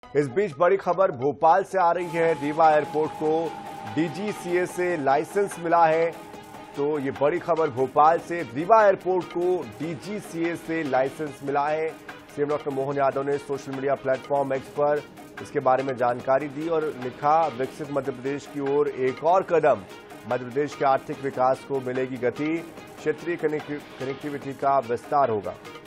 इस बीच बड़ी खबर भोपाल से आ रही है। रीवा एयरपोर्ट को डीजीसीए से लाइसेंस मिला है। तो ये बड़ी खबर भोपाल से, रीवा एयरपोर्ट को डीजीसीए से लाइसेंस मिला है। सीएम डॉक्टर मोहन यादव ने सोशल मीडिया प्लेटफॉर्म एक्स पर इसके बारे में जानकारी दी और लिखा, विकसित मध्य प्रदेश की ओर एक और कदम, मध्य प्रदेश के आर्थिक विकास को मिलेगी गति, क्षेत्रीय कनेक्टिविटी का विस्तार होगा।